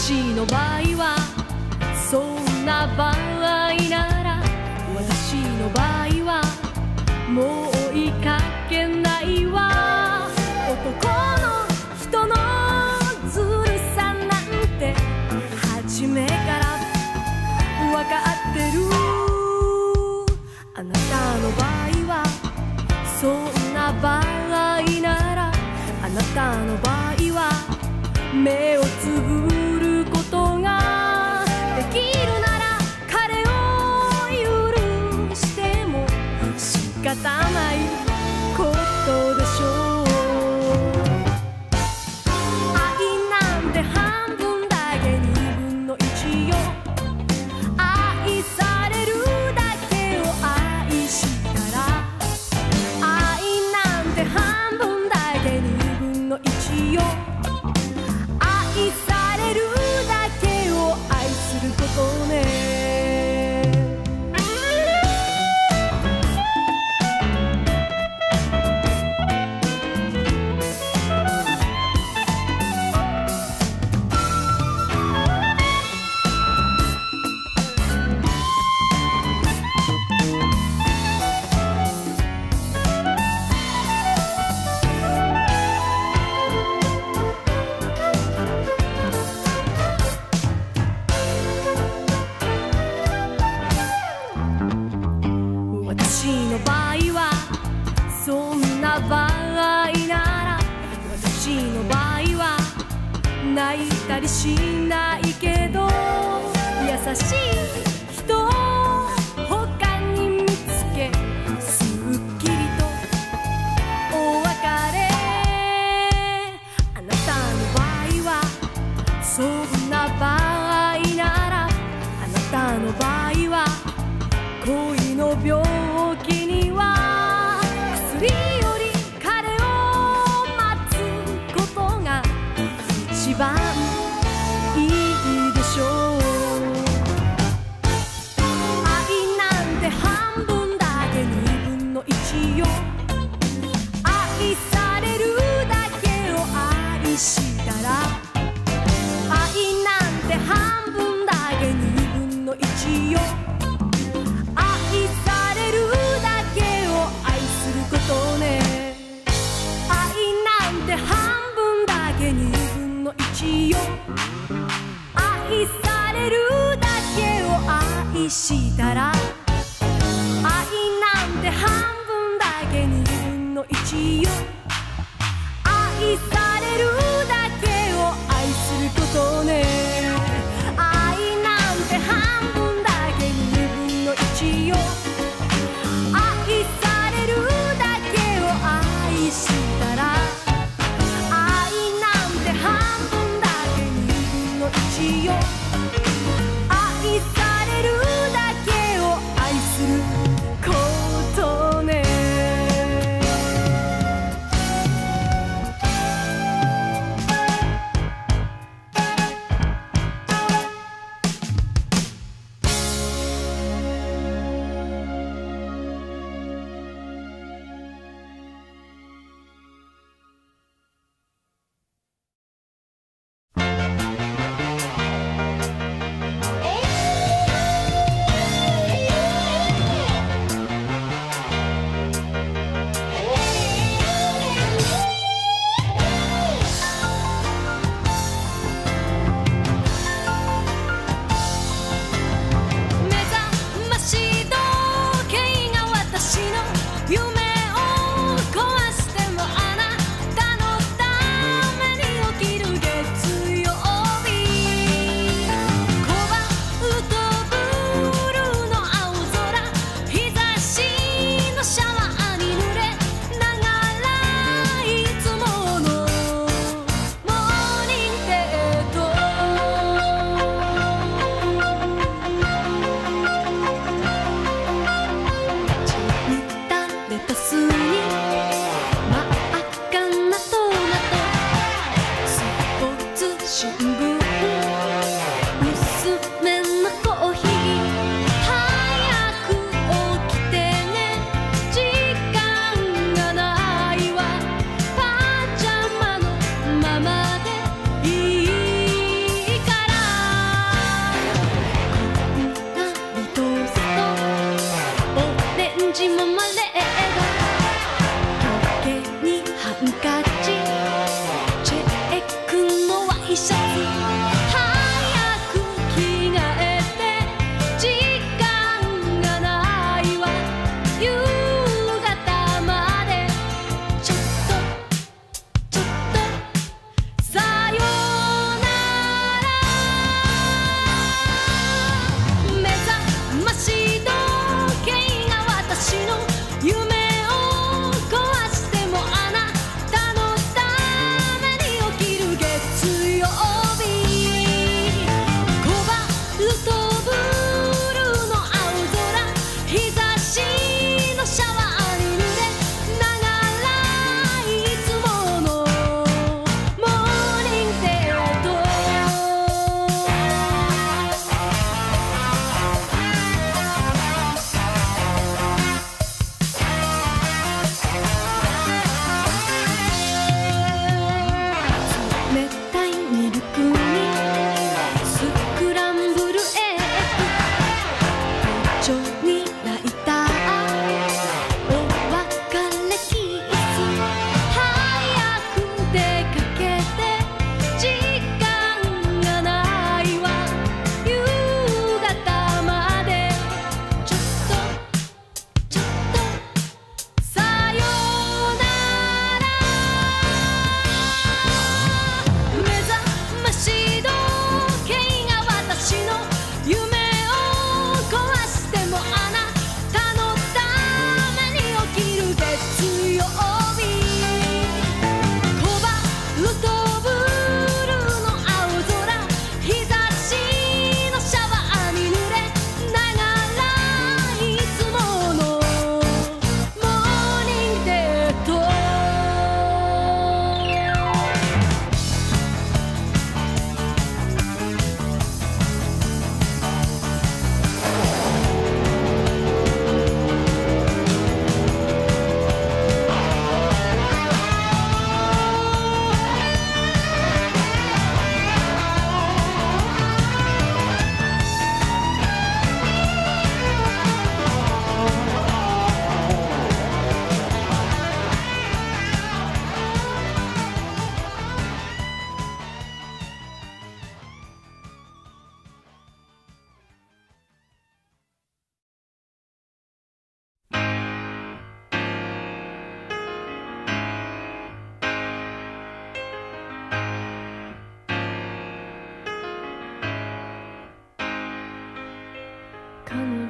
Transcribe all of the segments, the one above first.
私の場合はそんな場合なら、私の場合はもう追いかけないわ。男の人のずるさなんて初めから分かってる。あなたの場合はそんな場合なら、あなたの場合は目をつぶることができるなら、彼を許しても仕方ないことでしょう。愛なんて半分だけ1/2よ。愛されるだけを愛したら、愛なんて半分だけ1/2よ。愛されるだけを愛することね。私の場合はそんな場合なら、私の場合は泣いたりしないけど、優しい人を他に見つけ、すっきりとお別れ。あなたの場合はそんな場合なら、あなたの場合は恋の病気には薬より彼を待つことが一番いいでしょう。愛なんて半分だけ1/2よ。愛されるだけを愛したら、愛なんて半分だけ1/2よ。愛されるだけを愛することね。愛なんて半分だけ1/2よ。愛されるだけを愛したら、愛なんて半分だけ1/2よ。愛されるだけを愛することね。愛なんて半分だけ1/2よ。愛されるだけを愛したら、愛なんて半分だけ1/2よ。愛されるだけを愛することね。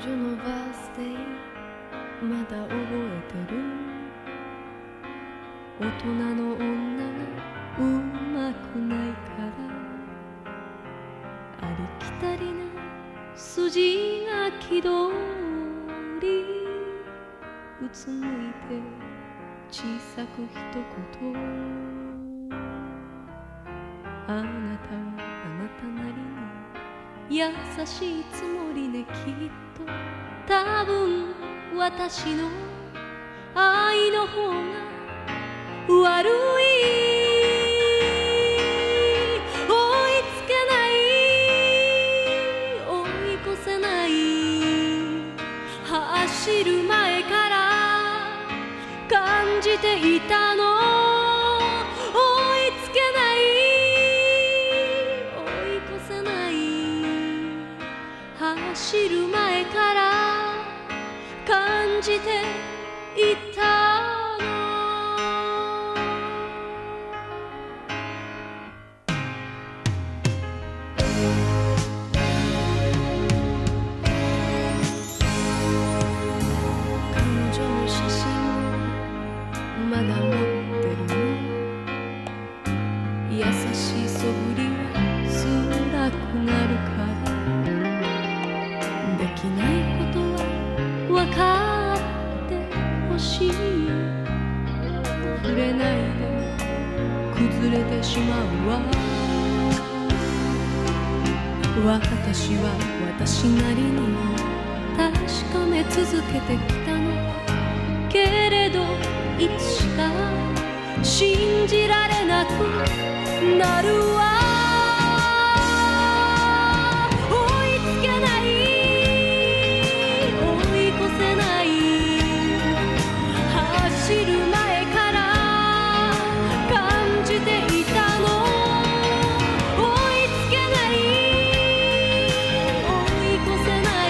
女のバースデーまだ覚えてる。大人の女がうまくないからありきたりな筋書き通りうつむいて小さく一言、あなたはあなたなりに優しいつもりね、きっと多分私の愛の方が悪い。追いつけない、追い越せない、走る前から感じていたの。追いつけない、追い越せない、走る前から感じていたの。彼女の写真まだ持ってるの。優しい素振りは辛くなるから、できないことは分かってほしい。触れないで崩れてしまうわ。私は私なりに確かめ続けてきたの。けれどいつしか信じられなくなるわ。追いつけない、追い越せない、走る前から感じていたの。追いつけない、追い越せない、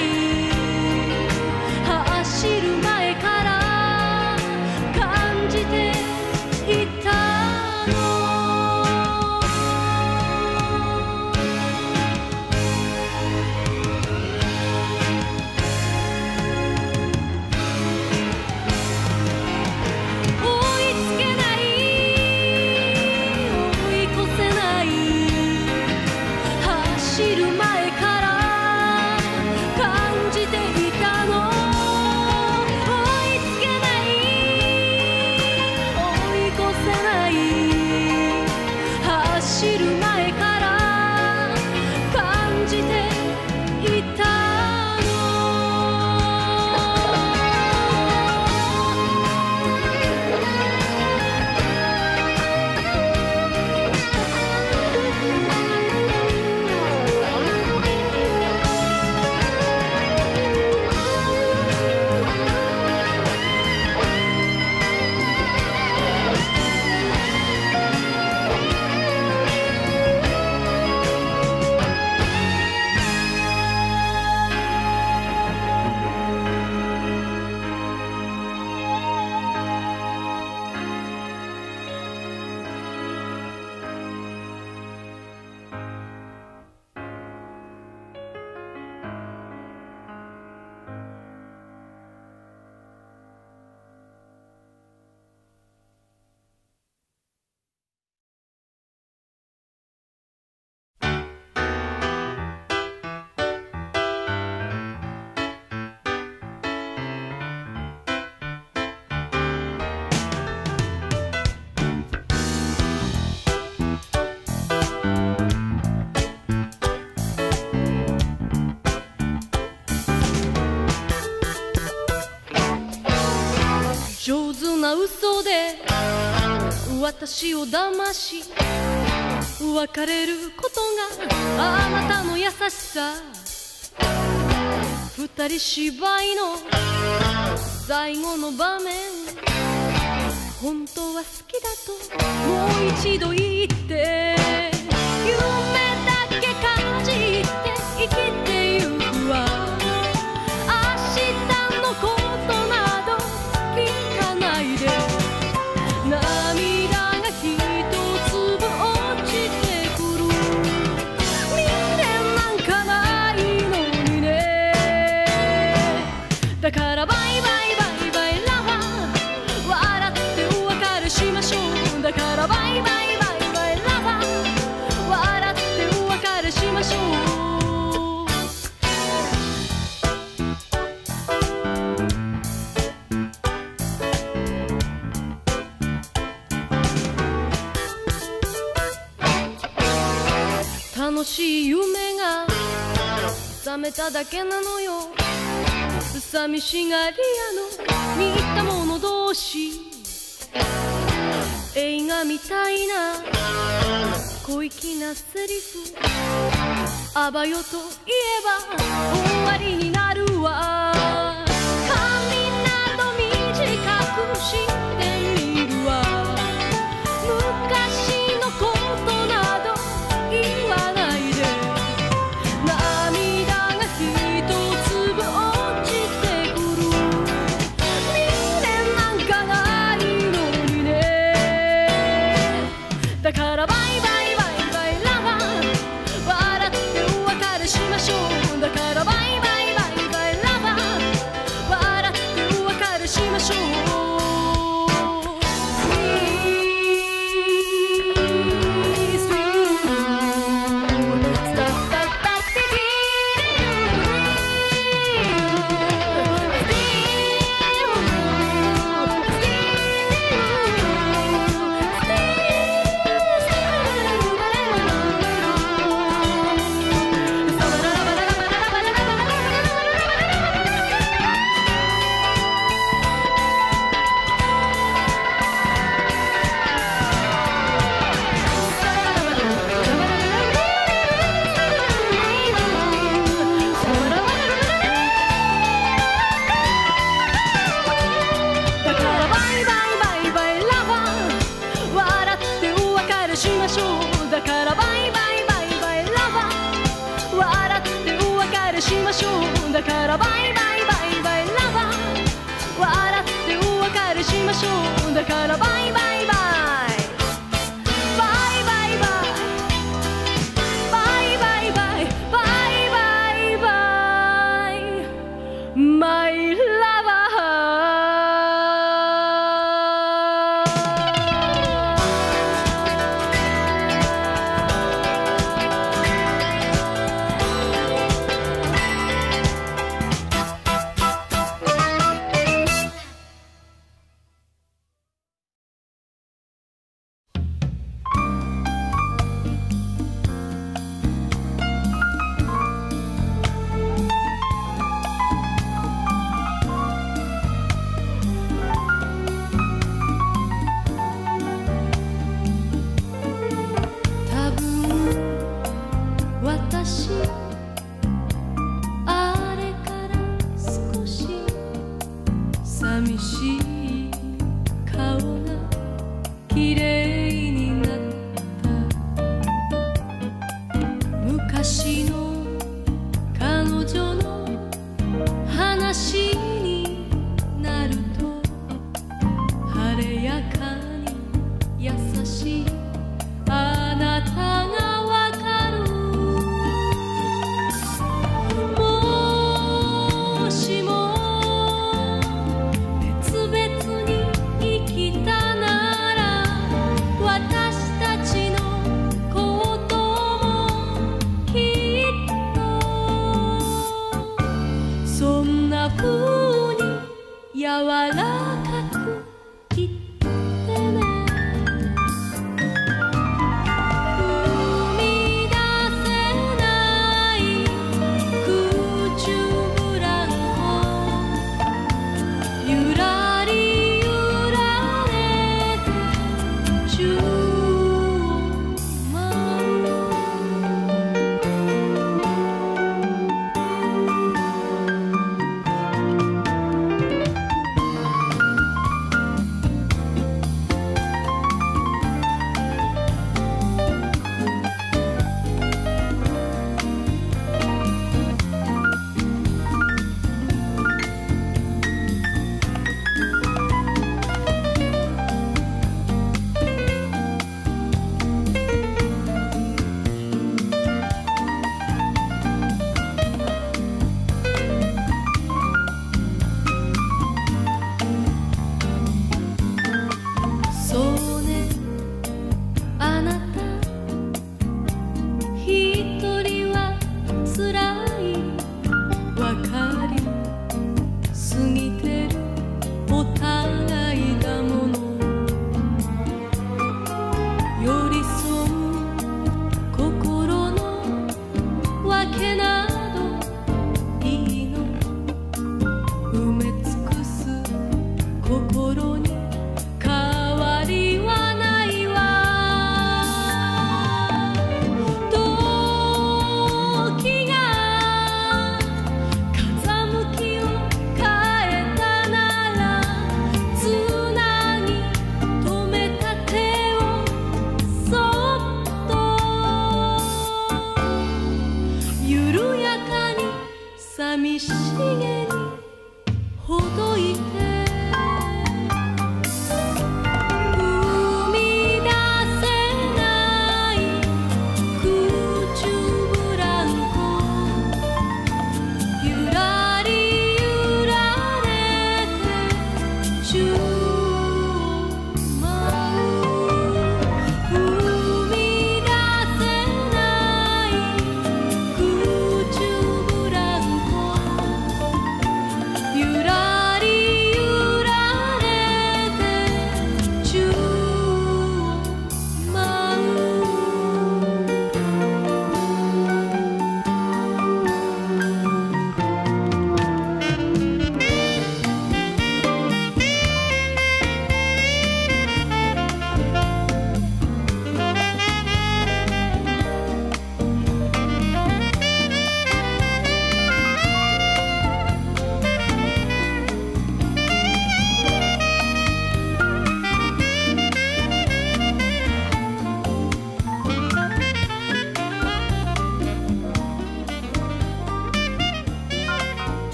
走る前から感じていたの。走る前から感じていたの。追いつけない、追い越せない、走る前から感じていたの。上手な嘘で私を騙し別れることがあなたの優しさ。二人芝居の最後の場面、本当は好きだともう一度言って、夢だけ感じて生きてゆくわ。明日のことなど聞かないで、涙が一粒落ちてくる。未練なんかないのにね。 だからバイバイバイバイラバー笑ってお別れしましょう楽しい夢が覚めただけなのよ寂しがり屋の似た者同士映画みたいな小粋なセリフあばよといえば終わりになるわ髪など短くしてみるわ昔のことなど言わないで涙が一粒落ちてくる未練なんかないのにねだからバイバイバイバイラバー笑ってお別れしましょうだからバイバイバイバイラバー笑ってお別れしましょうだからバイバイバイバイラバー笑ってお別れしましょうだからバイバイバイバイラバー笑ってお別れしましょうだからバイバイバイバイバイバイバイバイバイバイバイマイラバーあれから少し寂しい顔が綺麗になった昔の彼女の話になると晴れやかに優しいあなたが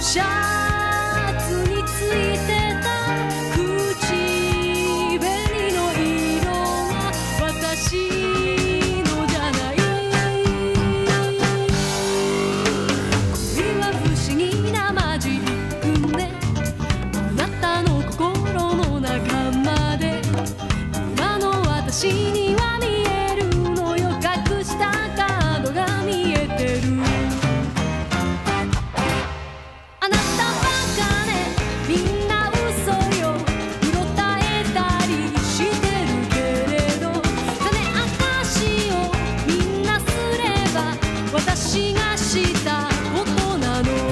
シャツについてた口紅の色は私のじゃない。恋は不思議なマジックね。あなたの心の中まで今の私には見えるのよ。隠したカードが見えてる。あなたバカね、みんな嘘よ。うろたえたりしてるけれど、種明かしをみんなすれば私がしたことなの。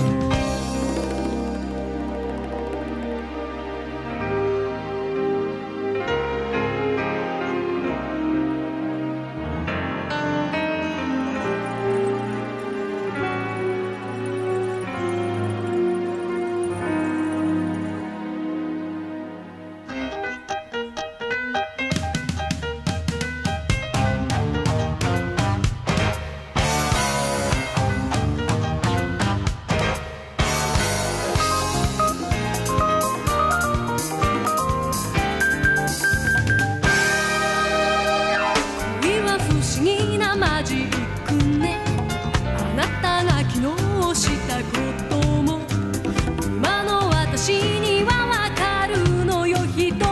マジックね。あなたが昨日したことも今の私にはわかるのよ。瞳を見てれ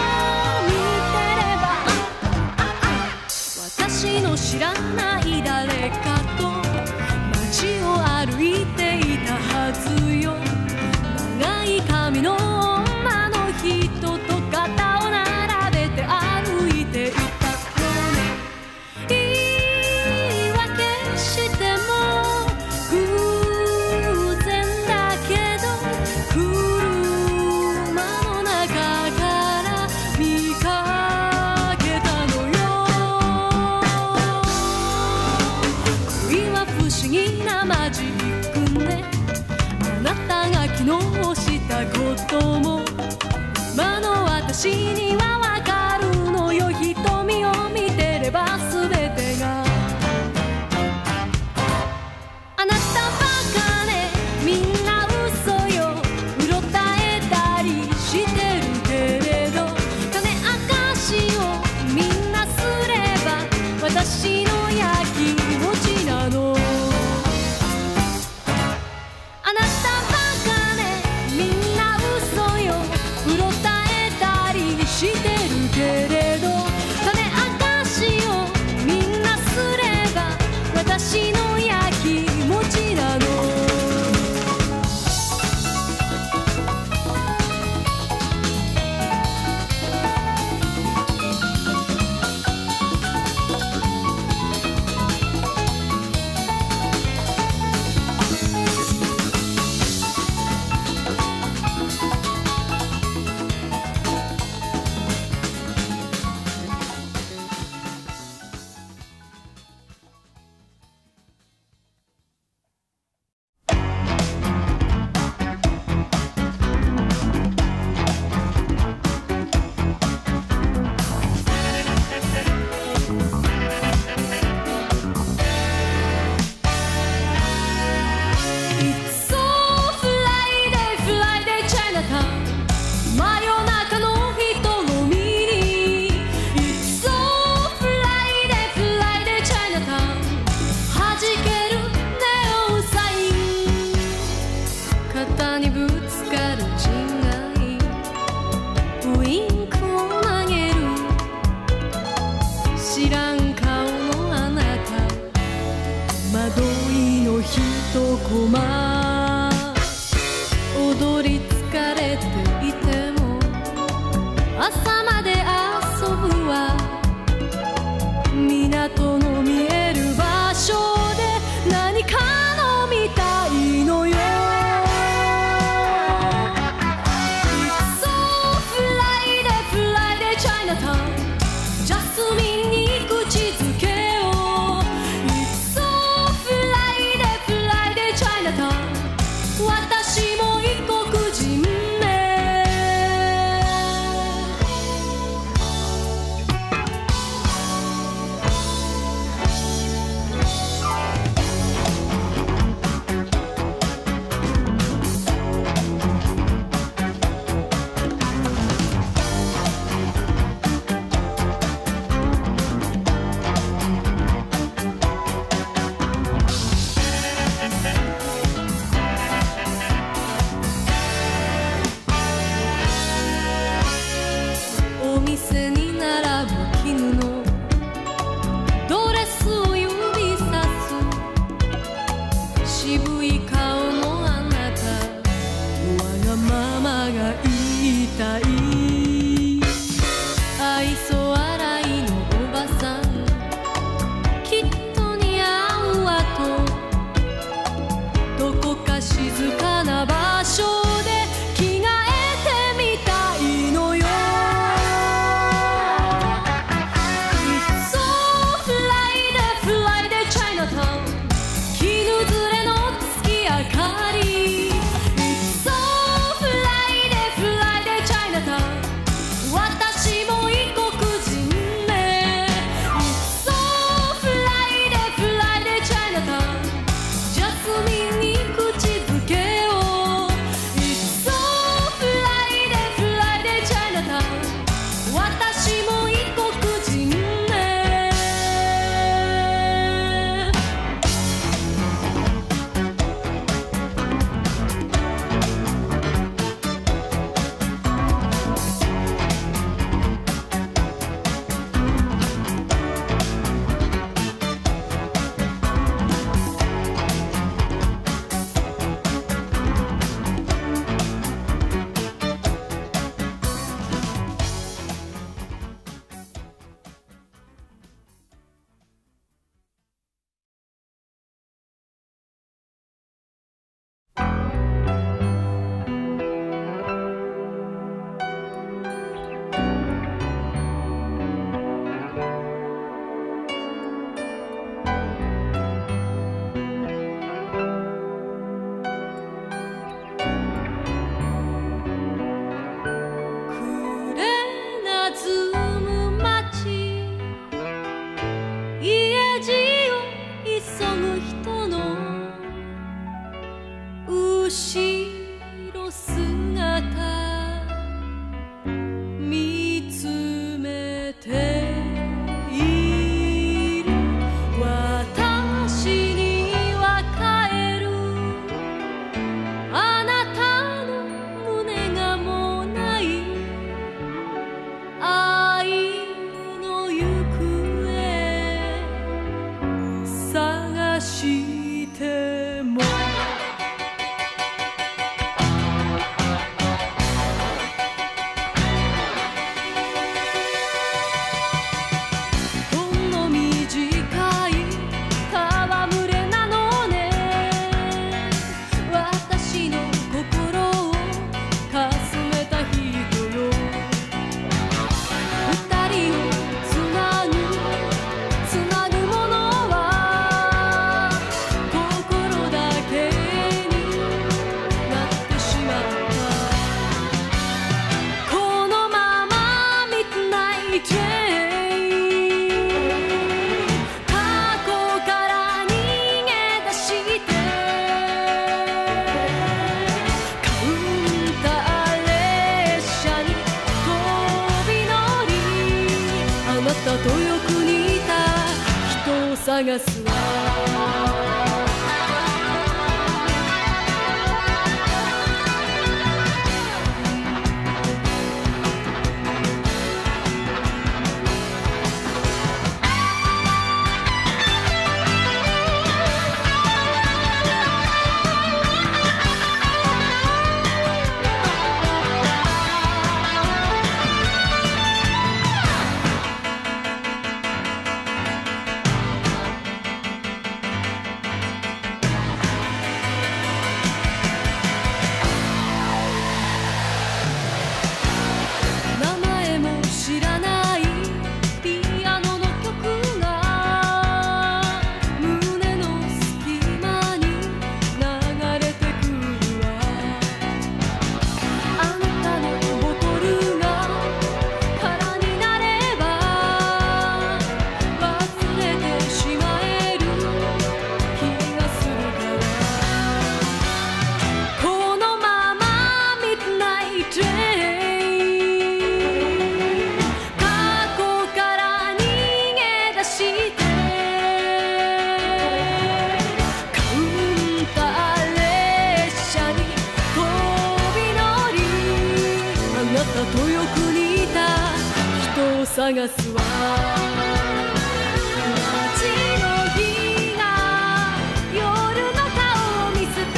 ば私の知らない誰かと街を歩いていたはずよ。長い髪の女の人と肩を並べて歩いていた。マジックね。あなたが昨日したことも今の私にはわかるのよ。瞳を見てれば全てが。あなたバカね、みんな嘘よ。うろたえたりしてるけれど、種明かしをみんなすれば私のやきもちなの。あなたバカね、みんな嘘よ。うろたえたりしてるけれど、種明かしをみんなすれば私のやきもちなの。踊り疲れていても朝まで遊ぶわ。港の見える場所で何か飲みたいのよ。 It's so Friday Friday Chinatown ジャスミンに口づけよう。 It's so Friday Friday Chinatown 私も異国人ね。 い顔のあなた、わがままが言いたい。愛想笑いのおばさん、きっと似合うわと、どこか静かな場所で着替えてみたいのよ。 It's so Friday Friday Chinatown、 絹ずれの月明かり。 It's so Friday Friday Chinatown、 私も異国人ね。 It's so Friday Friday Chinatown、 ジャスミンに口づけを。 It's so Friday Friday Chinatown、 私も異国人ね。後ろ姿見つめている私には帰るあなたの胸がもうない愛の行方探してもとよく似た人を探すわとよく似た人を探すわ街の日が夜の顔を見捨て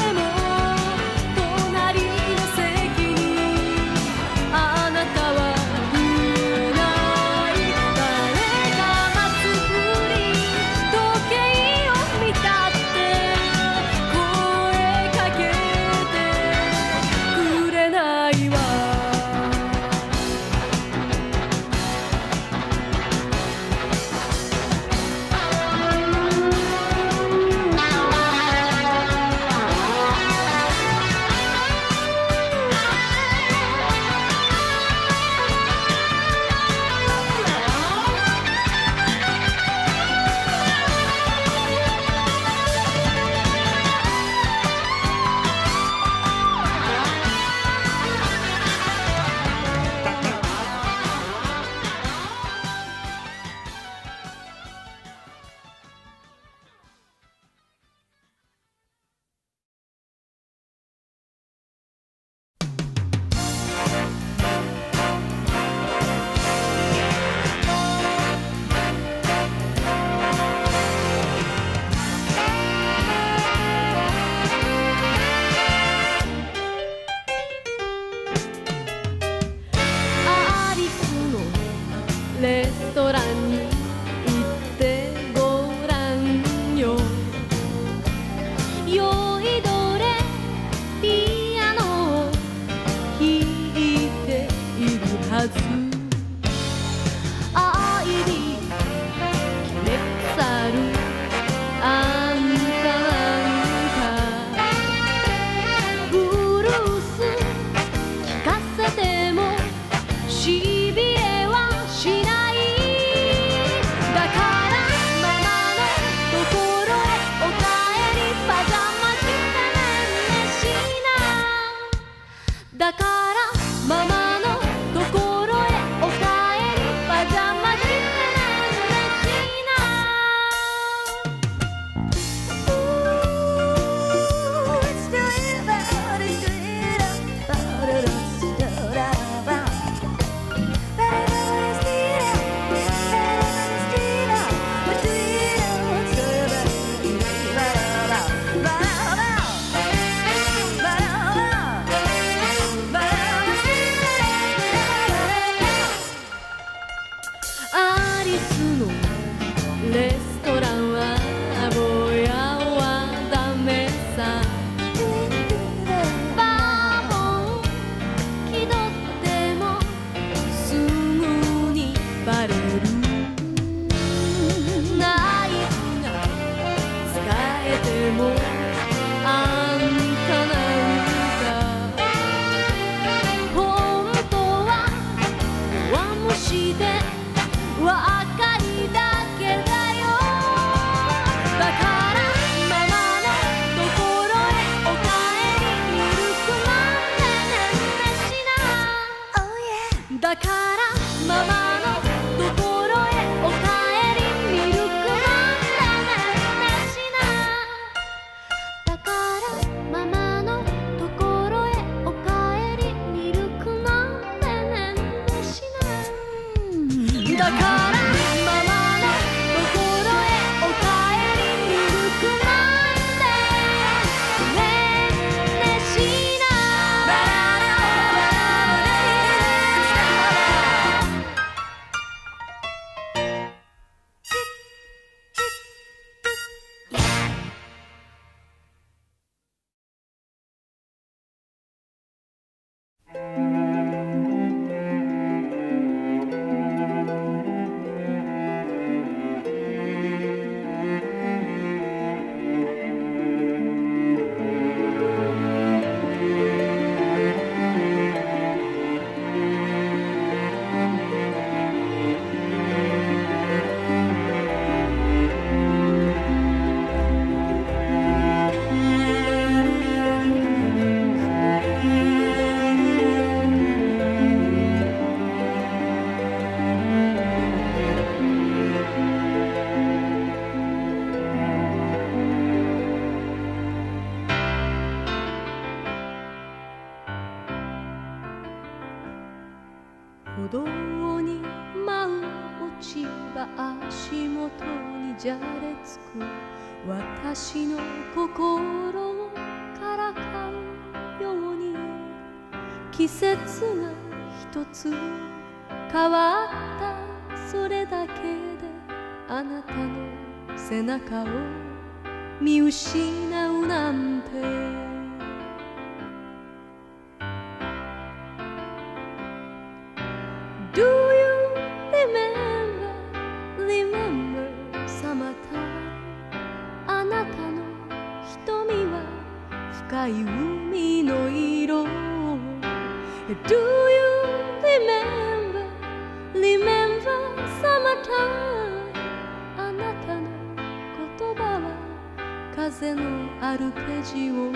道に舞う落ち葉足元にじゃれつく私の心をからかうように季節が一つ変わったそれだけであなたの背中を見失うなんてDo you remember summertime あなたの瞳は深い海の色 Do you remember summertime あなたの言葉は風のアルペジオ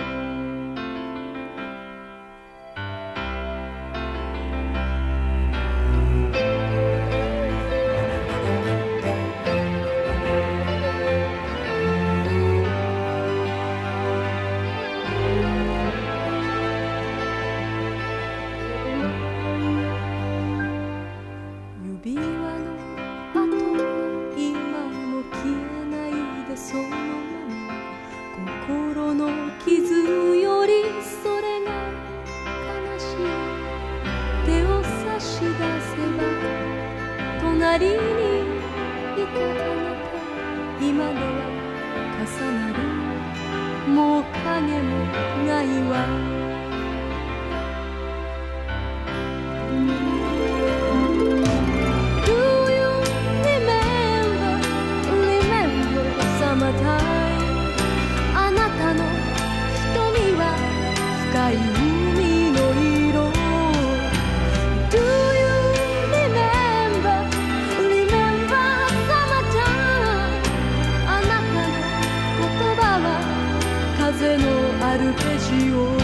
指輪の跡今も消えないでそのまま心の傷よりそれが悲しい手を差し出せば隣にいたあなた今では重なるもう影もないわあなたの瞳は深い海の色 Do you remember summertime あなたの言葉は風のアルペジオ